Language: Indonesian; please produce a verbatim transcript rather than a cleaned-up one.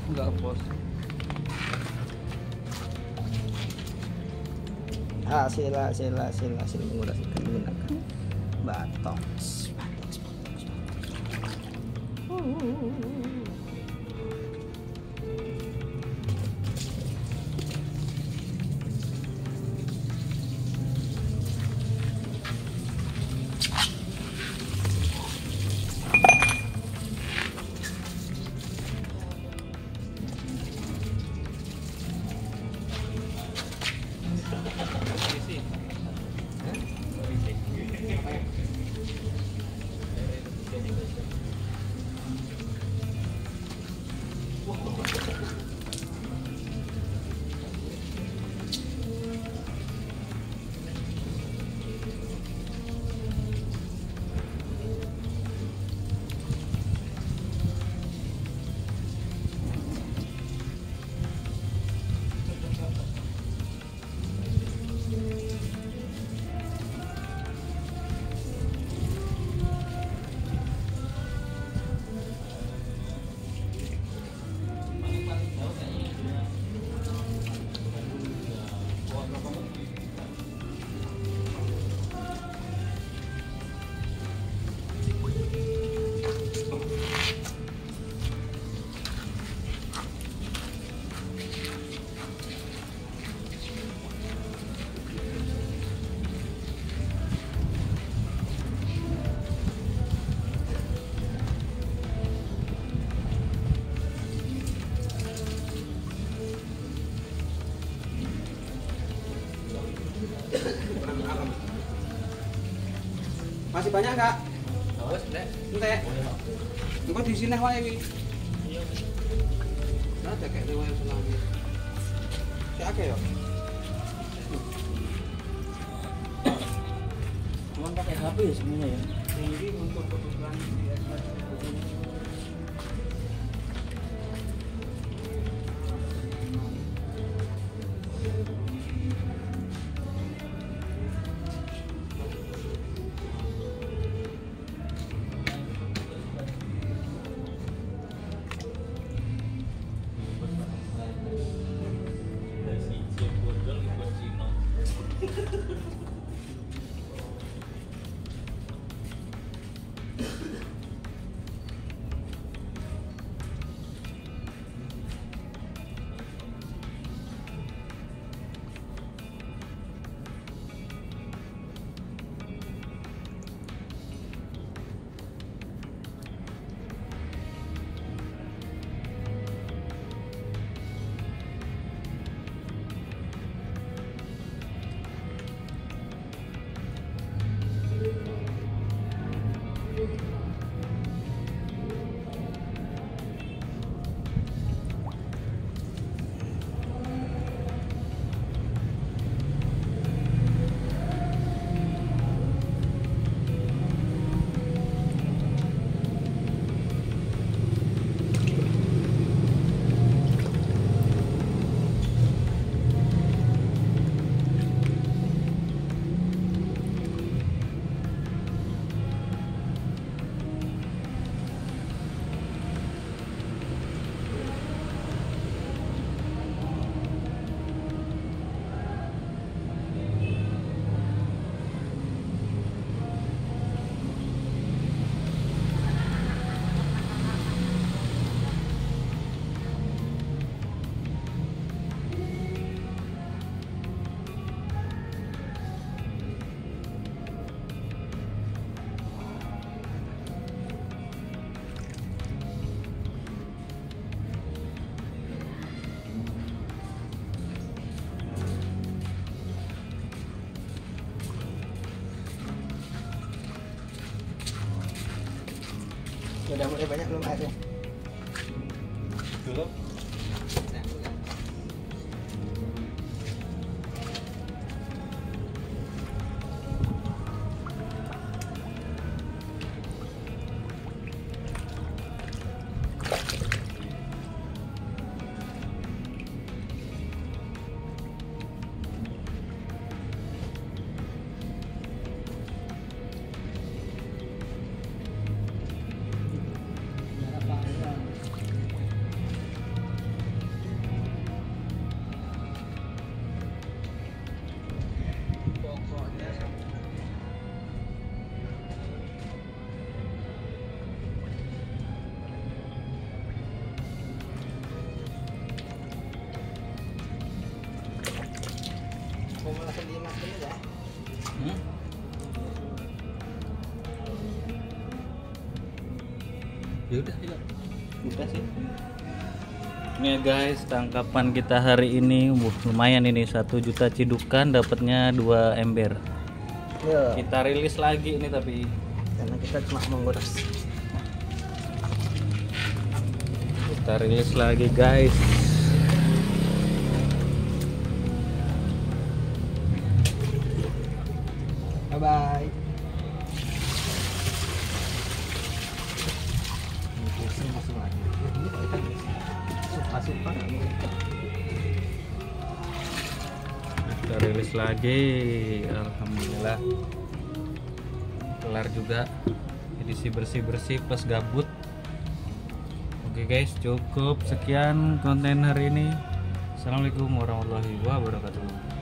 Enggak bos. Hasil hasil hasil hasil menggunakan menggunakan batok. Masih banyak enggak? Oh, entek. Entek. Engko di sini wae iki. Iya. Nah, ada kayak wae selama. Sik akeh ya. Cuman pakai H P ya sebenarnya ya. Ini untuk kebutuhan biasa. Udah mulai banyak belum airnya? Belum. Ya udah, ya. Udah sih. Ini ya guys, tangkapan kita hari ini uh, lumayan ini satu juta cidukan dapatnya dua ember. Ya, Kita rilis lagi ini tapi karena kita cuma menguras. kita rilis lagi guys. Bye bye. Kita rilis lagi, alhamdulillah kelar juga edisi bersih-bersih plus gabut. Oke guys, cukup sekian konten hari ini. Assalamualaikum warahmatullahi wabarakatuh.